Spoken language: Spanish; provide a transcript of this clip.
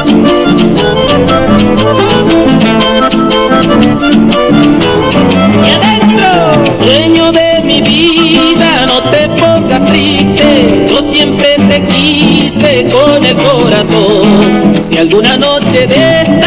Y adentro, sueño de mi vida, no te pongas triste, yo siempre te quise con el corazón. Si alguna noche de